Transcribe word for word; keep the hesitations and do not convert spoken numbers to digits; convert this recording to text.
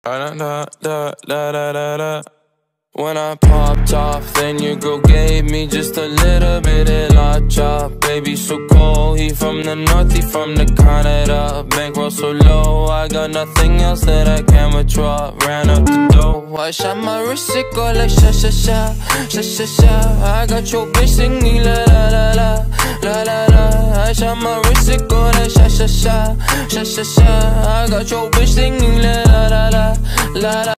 Da da da da da da da. When I popped off, then your girl gave me just a little bit of la chop. Baby so cold, he from the north, he from the Canada. Bankroll so low, I got nothing else that I can withdraw. Ran up the dough, I shot my wrist, it go like sha sha sha, sha sha sha. I got your bitch singing la la la la, la la la. I shot my wrist, it go like sha sha sha, sha sha sha. I got your bitch singing la la la la, la la.